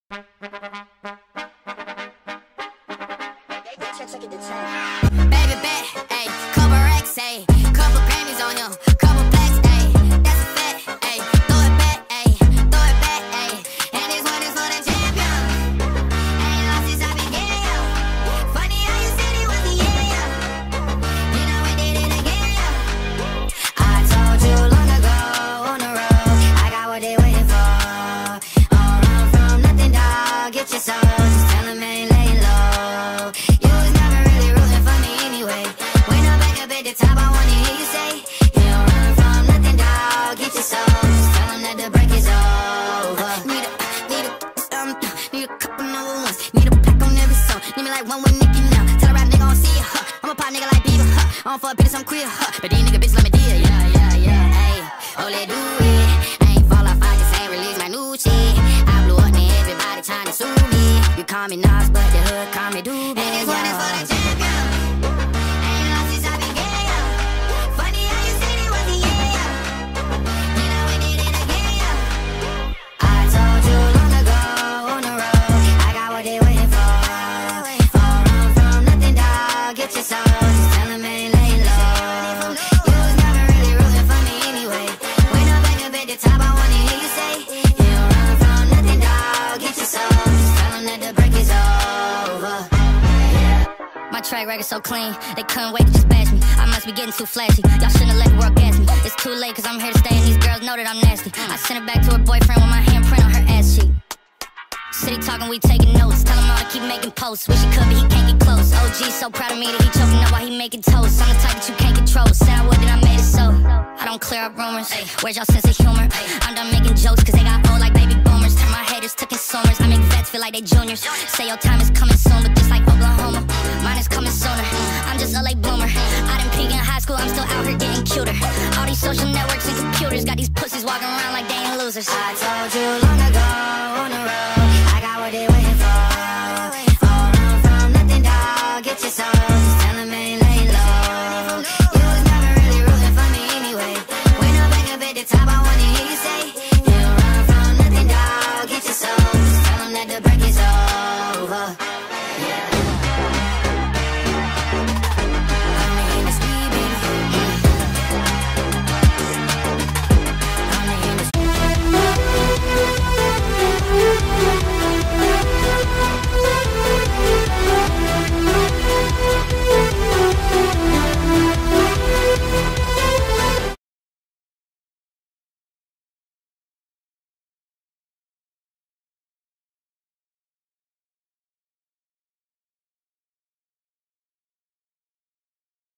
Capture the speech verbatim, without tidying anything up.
Baby bet, ayy, couple racks, ayy, couple Grammys on him, couple plaques, ayy, that's a fact, ayy, throw it back, ayy, throw it back, ayy, and this one is for the champion. Ain't lost since I began, yo. Funny how you said he was the yeah, yo. You know we did it again, yo. I told you long ago on the road, I got what they waiting for. All run from nothing, dog, get your soul, just tell them ain't laying low. You was never really rooting for me anyway. When I'm back up at the top, I wanna hear you say, you don't run from nothing, dog, get your soul, just tell them that the break is over. Need a, need a, um, need a couple number ones, need a pack on every song, need me like one with Nicki now. Tell a rap nigga I don't see ya, huh. I'm a pop nigga like Bieber, huh. I don't fuck bitches, I'm queer, huh. But these nigga bitches let me deal, yeah, yeah, yeah, ayy. Oh, let do it. I ain't fall off, I just ain't release my new shit. I blew up and everybody trying to sue me. You call me Nas, but the hood call me Doobie. And this one is for the champion. Ain't lost since I began, yo. Funny how you said it was the yeah, yo. You know we did it again, yo. I told you long ago on the road, I got what they waiting for. All run from nothing, dog, get your soul, just tell them ain't laying low. You was never really rooting for me anyway. When I'm back up at the top, I wanna hear you say, you don't run from nothing, dog, get your soul, just tell them that the break is over. My track record so clean, they couldn't wait to just bash me. I must be getting too flashy, y'all shouldn't have let the world gas me. It's too late cause I'm here to stay and these girls know that I'm nasty. I sent her back to her boyfriend with my handprint on her ass cheek. City talking, we taking notes, tell him all to keep making posts. Wish he could but he can't get close. O G so proud of me that he choking up while he making toast. I'm the type that you can't control, said I would and I made it so. I don't clear up rumors, where's y'all sense of humor? I'm done making jokes cause they got old like baby boomers. Turn my haters to consumers, I make vets feel like they juniors. Say your time is coming soon, but just like Oklahoma, mine is coming sooner. I'm just a late bloomer, I didn't peak in high school, I'm still out here getting cuter. All these social networks and computers got these pussies walking around like they ain't losers. I told you long ago on the road, I got what they waiting for. All run from nothing, dog, get your soul, just tell them ain't laying low. You was never really rooting for me anyway. When I'm back up at the top, I wanna hear you say, you don't run from nothing, dog, get your soul, just tell them that the break is over.